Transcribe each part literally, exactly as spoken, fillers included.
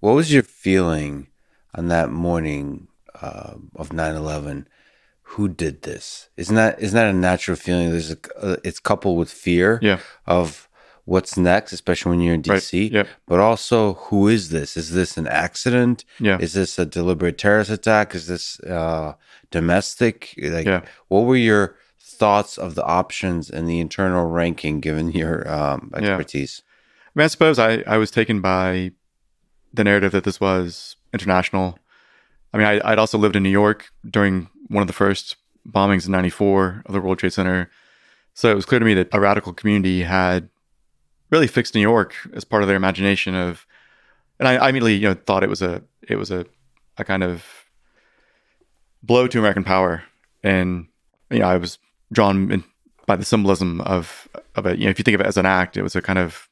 What was your feeling on that morning uh, of nine eleven? Who did this? Isn't that isn't that a natural feeling? There's a, uh, it's coupled with fear Yeah. of what's next, especially when you're in Right. D C. Yep. But also, who is this? Is this an accident? Yeah. Is this a deliberate terrorist attack? Is this uh, domestic? Like, Yeah. what were your thoughts of the options and the internal ranking given your um, Yeah. expertise? I mean, I suppose I, I was taken by the narrative that this was international. I mean, I, I'd also lived in New York during one of the first bombings in ninety-four of the World Trade Center. So it was clear to me that a radical community had really fixed New York as part of their imagination of, and I, I immediately, you know, thought it was a, it was a, a kind of blow to American power. And, you know, I was drawn in by the symbolism of, of it. You know, if you think of it as an act, it was a kind of,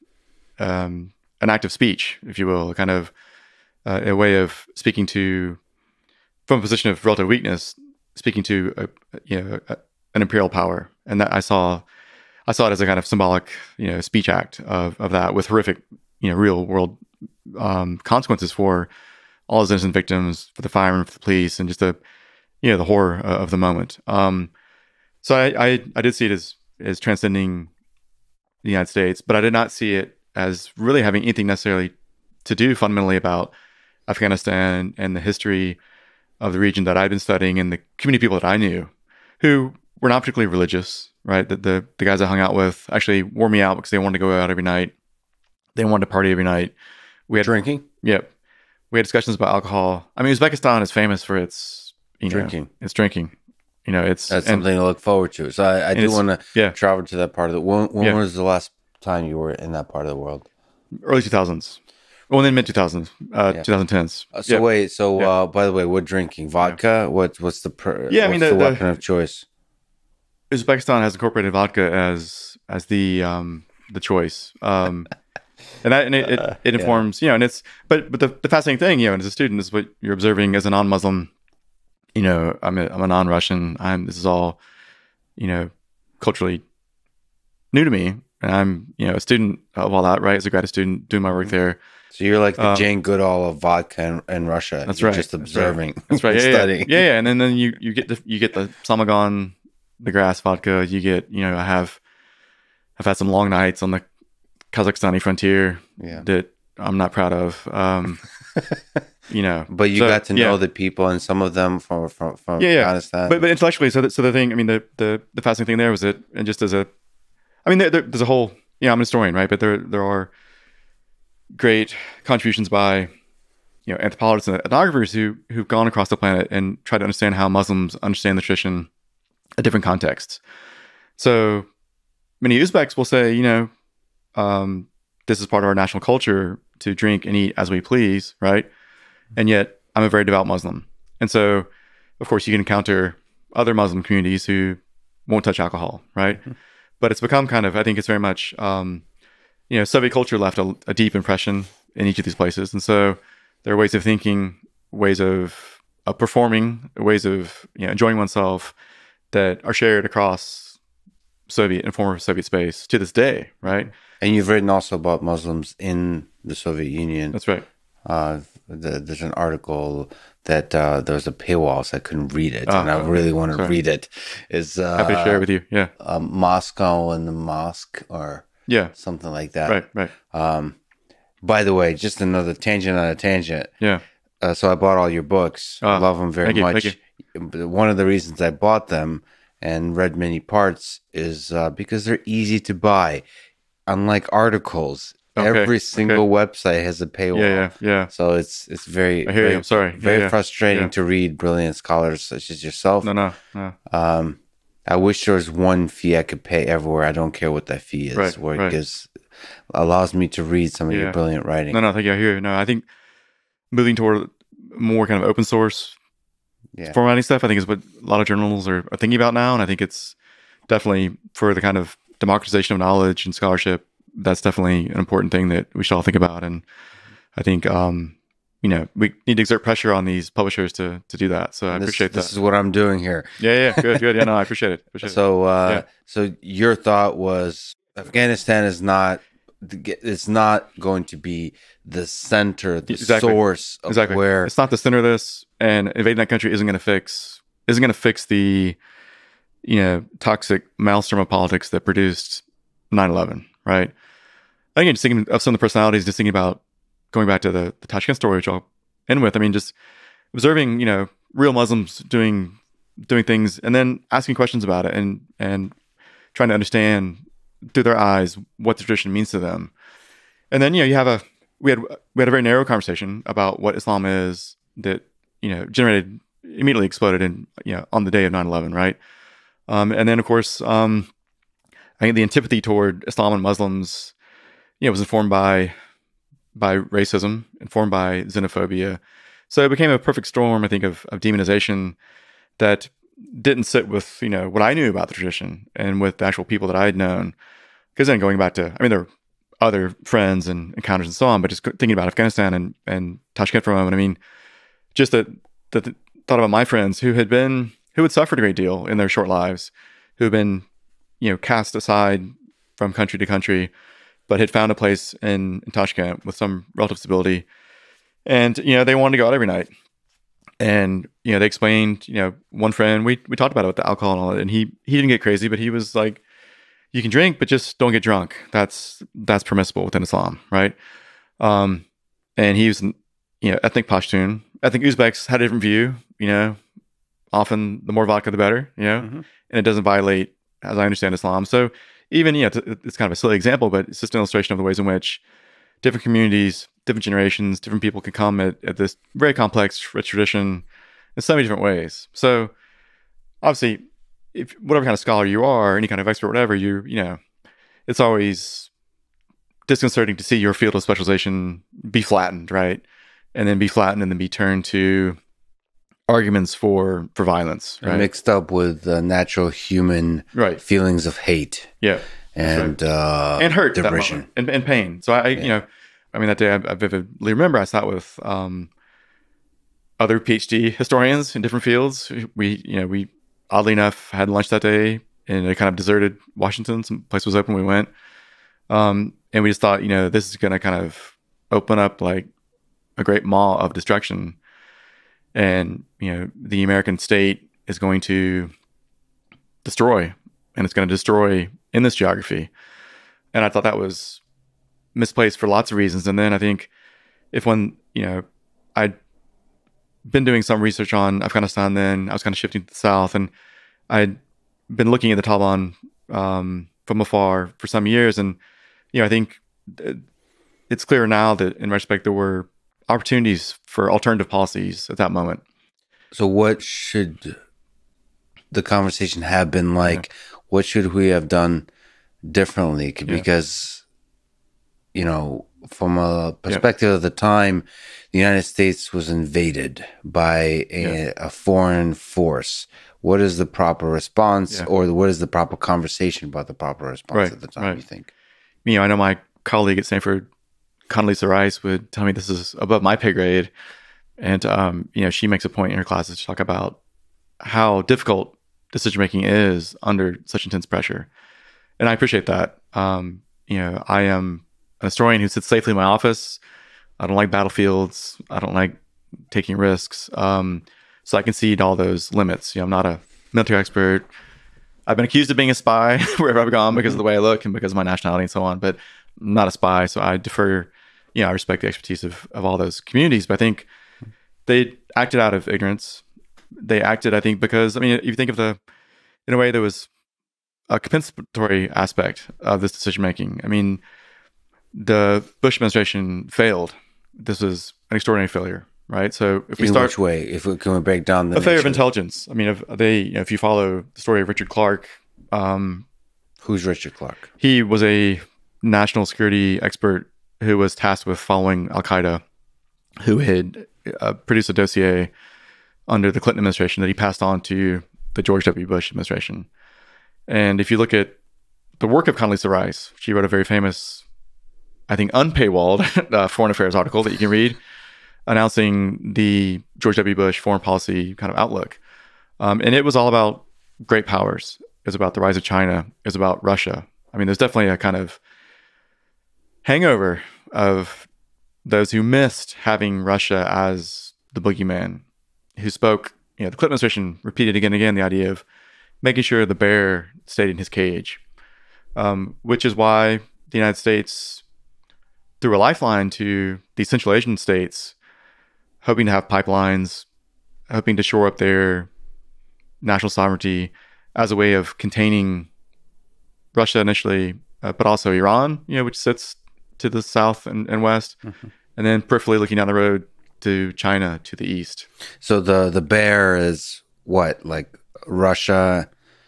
um, an act of speech, if you will, a kind of uh, a way of speaking to, from a position of relative weakness, speaking to a, you know a, an imperial power, and that I saw, I saw it as a kind of symbolic, you know, speech act of of that, with horrific, you know, real world um, consequences for all those innocent victims, for the firemen, for the police, and just the, you know, the horror of the moment. Um, so I, I I did see it as as transcending the United States, but I did not see it as really having anything necessarily to do fundamentally about Afghanistan and the history of the region that I'd been studying, and the community of people that I knew who were not particularly religious, right? The, the, the guys I hung out with actually wore me out because they wanted to go out every night. They wanted to party every night. We had Drinking? Yep. We had discussions about alcohol. I mean, Uzbekistan is famous for its, you know, Drinking. It's drinking. You know, it's That's and, something to look forward to. So I, I do it's- want to yeah. travel to that part of the. When, when Yeah. was the last time you were in that part of the world? early two thousands. Well, then mid two thousands, uh, Yeah. twenty tens. Uh, so Yeah. wait. So Yeah. uh, by the way, what drinking? Vodka? What what's the pr- Yeah, I what's mean, the, the- the- weapon of choice? Uzbekistan has incorporated vodka as as the um the choice. Um and that and it, it, Uh, it yeah. informs, you know, and it's but but the, the fascinating thing, you know, and as a student is what you're observing as a non-Muslim, you know, I'm a I'm a non-Russian. I'm this is all, you know, culturally new to me. And I'm, you know, a student of all that, right? As a grad student doing my work there. So you're like the Um, Jane Goodall of vodka in, in Russia. That's You're right. Just That's observing. That's right. and Yeah, yeah, studying. yeah, yeah. And then, then you, you get the you get the Samagon, the grass vodka. You get, you know, I have I've had some long nights on the Kazakhstani frontier Yeah. that I'm not proud of. Um, you know, But you So, got to know yeah. the people, and some of them from from, from Yeah, yeah. Afghanistan. But but intellectually, so the, so the thing, I mean, the, the the fascinating thing there was that, and just as a, I mean, there, there, there's a whole, yeah, I'm an historian, right? But there there are great contributions by, you know, anthropologists and ethnographers who who've gone across the planet and tried to understand how Muslims understand the tradition at different contexts. So many Uzbeks will say, you know, um, this is part of our national culture to drink and eat as we please, right? And yet I'm a very devout Muslim. And so, of course, you can encounter other Muslim communities who won't touch alcohol, right? Mm-hmm. But it's become kind of, I think it's very much, um, you know, Soviet culture left a, a deep impression in each of these places. And so there are ways of thinking, ways of, of performing, ways of, you know, enjoying oneself that are shared across Soviet and former Soviet space to this day, right? And you've written also about Muslims in the Soviet Union. That's right. Uh, the, there's an article that uh, there was a paywall, so I couldn't read it, Oh, and I okay. really want to Sorry. read it. Is uh, Happy to share it with you. Yeah. uh, Moscow and the mosque, or Yeah. something like that. Right. Right. Um, by the way, just another tangent on a tangent. Yeah. Uh, so I bought all your books. I Ah, love them very thank you, much. thank But one of the reasons I bought them and read many parts is uh, because they're easy to buy. Unlike articles, Okay, every single website has a paywall. Yeah. Yeah. Yeah. So it's it's very I hear very, you. I'm sorry. Yeah, very yeah, frustrating yeah. to read brilliant scholars such as yourself. No. No. No. Um, I wish there was one fee I could pay everywhere. I don't care what that fee is, Right, where it right. gives allows me to read some of your Yeah. brilliant writing. No. No. Thank you. I hear you. No. I think moving toward more kind of open source Yeah. formatting stuff, I think is what a lot of journals are, are thinking about now. And I think it's definitely for the kind of democratization of knowledge and scholarship. That's definitely an important thing that we should all think about. And I think, um, you know, we need to exert pressure on these publishers to to do that. So I this, appreciate this that. is what I'm doing here. Yeah, yeah, good, good. Yeah, no, I appreciate it. Appreciate it. So, uh, Yeah. so your thought was Afghanistan is not it's not going to be the center, the exactly. source of exactly. where it's not the center of this, and invading that country isn't going to fix isn't going to fix the you know toxic maelstrom of politics that produced nine eleven, right? Again, just thinking of some of the personalities, just thinking about going back to the, the Tashkent story, which I'll end with. I mean, just observing, you know, real Muslims doing doing things, and then asking questions about it, and and trying to understand through their eyes what the tradition means to them. And then, you know, you have a we had we had a very narrow conversation about what Islam is that, you know, generated immediately exploded in, you know, on the day of nine eleven, right? Um, and then, of course, um, I think the antipathy toward Islam and Muslims, you know, was informed by by racism, informed by xenophobia. So it became a perfect storm, I think, of, of demonization that didn't sit with, you know, what I knew about the tradition and with the actual people that I had known. Because then going back to, I mean, there were other friends and encounters and so on, but just thinking about Afghanistan and, and Tashkent for a moment, I mean, just that, that thought about my friends who had been, who had suffered a great deal in their short lives, who had been, you know, cast aside from country to country, but had found a place in, in Tashkent with some relative stability. And, you know, they wanted to go out every night. And, you know, they explained, you know, one friend, we we talked about it with the alcohol and all that, and he he didn't get crazy, but he was like, you can drink, but just don't get drunk. That's that's permissible within Islam, right? Um, and he was, you know, ethnic Pashtun. Ethnic Uzbeks had a different view, you know, often the more vodka, the better, you know, mm-hmm. and it doesn't violate, as I understand Islam. So even, you know, it's kind of a silly example, but it's just an illustration of the ways in which different communities, different generations, different people can come at, at this very complex, rich tradition in so many different ways. So obviously, if whatever kind of scholar you are, any kind of expert, whatever, you you know, it's always disconcerting to see your field of specialization be flattened, right? And then be flattened and then be turned to arguments for for violence, right? Mixed up with uh, natural human right. feelings of hate. Yeah. And right. uh, and hurt, depression. and, and pain. So I, yeah. you know, I mean, that day I, I vividly remember I sat with um, other PhD historians in different fields. We, you know, we oddly enough had lunch that day in a kind of deserted Washington. Some place was open. We went, um, and we just thought, you know, this is going to kind of open up like a great maw of destruction, and you know, the American state is going to destroy, and it's going to destroy in this geography. And I thought that was misplaced for lots of reasons. And then I think if one, you know, I'd been doing some research on Afghanistan then, I was kind of shifting to the South, and I'd been looking at the Taliban um, from afar for some years. And, you know, I think it's clear now that in retrospect, there were opportunities for alternative policies at that moment. So what should the conversation have been like? Yeah. What should we have done differently? Because, yeah. you know, from a perspective yeah. of the time, the United States was invaded by a, yeah. a foreign force. What is the proper response, yeah. or what is the proper conversation about the proper response right. at the time, right. you think? You know, I know my colleague at Stanford, Condoleezza Rice, would tell me this is above my pay grade. And, um, you know, she makes a point in her classes to talk about how difficult decision-making is under such intense pressure. And I appreciate that. Um, you know, I am a historian who sits safely in my office. I don't like battlefields. I don't like taking risks. Um, so I concede all those limits. You know, I'm not a military expert. I've been accused of being a spy wherever I've gone because of the way I look and because of my nationality and so on, but I'm not a spy. So I defer, you know, I respect the expertise of, of all those communities, but I think they acted out of ignorance. They acted, I think, because, I mean, if you think of the, in a way, there was a compensatory aspect of this decision-making. I mean, the Bush administration failed. This was an extraordinary failure, right? So if we in start... which way? If we, can we break down the... A failure of intelligence. I mean, if they, you know, if you follow the story of Richard Clarke... Um, Who's Richard Clarke? He was a national security expert who was tasked with following Al-Qaeda, who had uh, produced a dossier under the Clinton administration that he passed on to the George W. Bush administration. And if you look at the work of Condoleezza Rice, she wrote a very famous, I think, unpaywalled uh, foreign affairs article that you can read, announcing the George W. Bush foreign policy kind of outlook. Um, and it was all about great powers. It was about the rise of China. It was about Russia. I mean, there's definitely a kind of hangover of those who missed having Russia as the boogeyman, who spoke, you know, the Clinton administration repeated again and again the idea of making sure the bear stayed in his cage, um, which is why the United States threw a lifeline to these Central Asian states, hoping to have pipelines, hoping to shore up their national sovereignty as a way of containing Russia initially, uh, but also Iran, you know, which sits to the south and, and west, mm-hmm. and then peripherally looking down the road to China to the east. So the the bear is what, like Russia,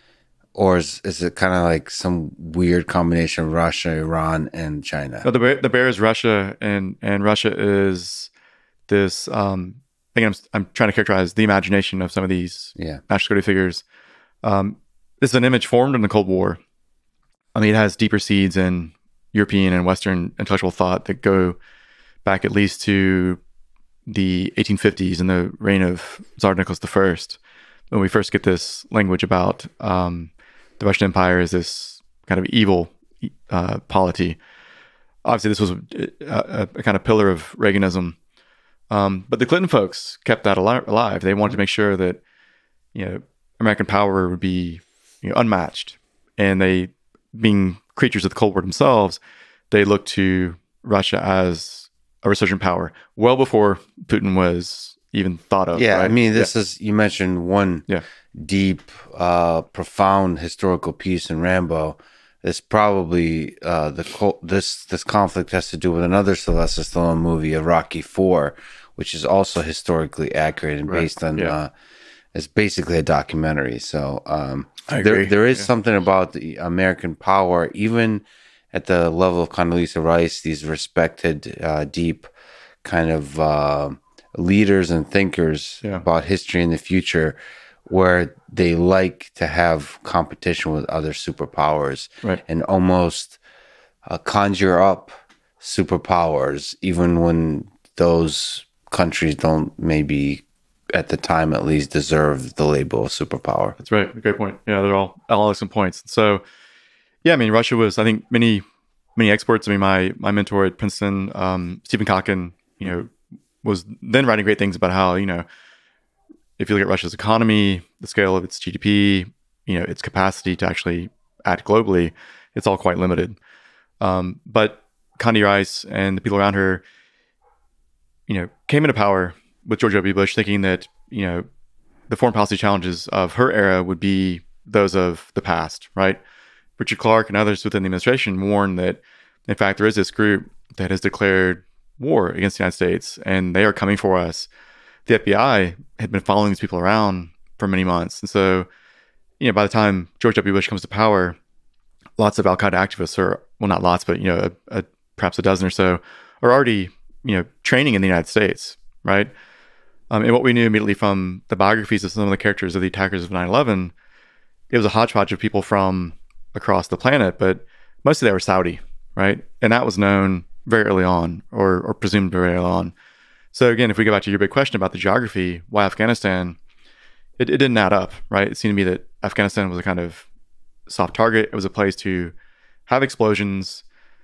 or is, is it kind of like some weird combination of Russia, Iran, and China? No, the bear, the bear is Russia, and and Russia is this. Um, I think I'm I'm trying to characterize the imagination of some of these yeah. national security figures. Um, this is an image formed in the Cold War. I mean, it has deeper seeds in European and Western intellectual thought that go back at least to the eighteen fifties and the reign of Tsar Nicholas the First, when we first get this language about um, the Russian Empire as this kind of evil uh, polity. Obviously, this was a, a, a kind of pillar of Reaganism, um, but the Clinton folks kept that al- alive. They wanted to make sure that, you know, American power would be, you know, unmatched, and they, being creatures of the Cold War themselves, they looked to Russia as a resurgent power well before Putin was even thought of. Yeah, right? I mean, this yeah. is, you mentioned one yeah. deep, uh, profound historical piece in Rambo. It's probably uh, the co- this this conflict has to do with another Sylvester Stallone movie, of Rocky Four, which is also historically accurate and right. based on. Yeah. Uh, it's basically a documentary. So um, I agree. there there is yeah. something about the American power, even at the level of Condoleezza Rice, these respected, uh, deep kind of uh, leaders and thinkers yeah. about history and the future, where they like to have competition with other superpowers right. and almost uh, conjure up superpowers, even when those countries don't maybe, at the time at least, deserve the label of superpower. That's right. Great point. Yeah, they're all all excellent points. So, yeah, I mean, Russia was, I think, many many experts. I mean, my my mentor at Princeton, um, Stephen Kotkin, you know, was then writing great things about how, you know, if you look at Russia's economy, the scale of its G D P, you know, its capacity to actually act globally, it's all quite limited. Um, but Condi Rice and the people around her, you know, came into power with George W. Bush, thinking that, you know, the foreign policy challenges of her era would be those of the past, right? Richard Clarke and others within the administration warned that, in fact, there is this group that has declared war against the United States, and they are coming for us. The F B I had been following these people around for many months. And so, you know, by the time George W. Bush comes to power, lots of Al-Qaeda activists, or, well, not lots, but, you know, a, a, perhaps a dozen or so, are already, you know, training in the United States, right? Um, and what we knew immediately from the biographies of some of the characters of the attackers of nine eleven, it was a hodgepodge of people from across the planet, but mostly they were Saudi, right? And that was known very early on, or, or presumed very early on. So again, if we go back to your big question about the geography, why Afghanistan, it, it didn't add up, right? It seemed to me that Afghanistan was a kind of soft target. It was a place to have explosions,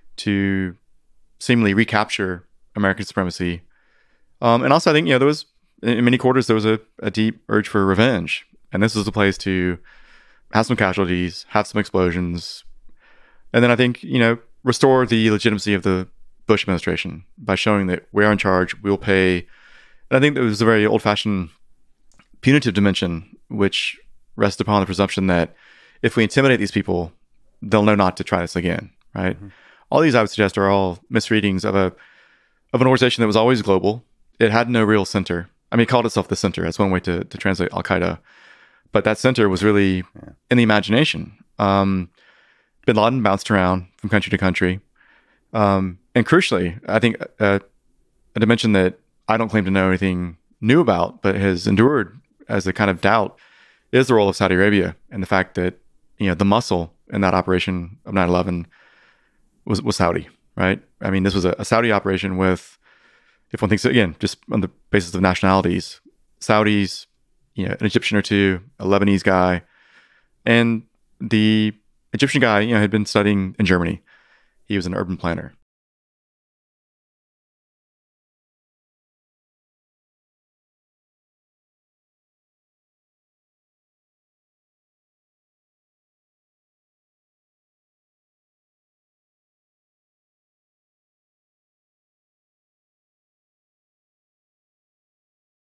to seemingly recapture American supremacy. Um, and also, I think, you know, there was, in many quarters, there was a, a deep urge for revenge. And this was a place to have some casualties, have some explosions. And then I think, you know, restore the legitimacy of the Bush administration by showing that we are in charge, we'll pay. And I think there was a very old-fashioned punitive dimension, which rests upon the presumption that if we intimidate these people, they'll know not to try this again, right? Mm-hmm. All these, I would suggest, are all misreadings of a of an organization that was always global. It had no real center. I mean, it called itself the center. That's one way to, to translate Al-Qaeda. But that center was really yeah. in the imagination. Um, Bin Laden bounced around from country to country. Um, and crucially, I think uh, a dimension that I don't claim to know anything new about, but has endured as a kind of doubt, is the role of Saudi Arabia, and the fact that, you know, the muscle in that operation of nine eleven was, was Saudi, right? I mean, this was a, a Saudi operation with, if one thinks, again, just on the basis of nationalities, Saudis, you know, an Egyptian or two, a Lebanese guy, and the Egyptian guy, you know, had been studying in Germany. He was an urban planner.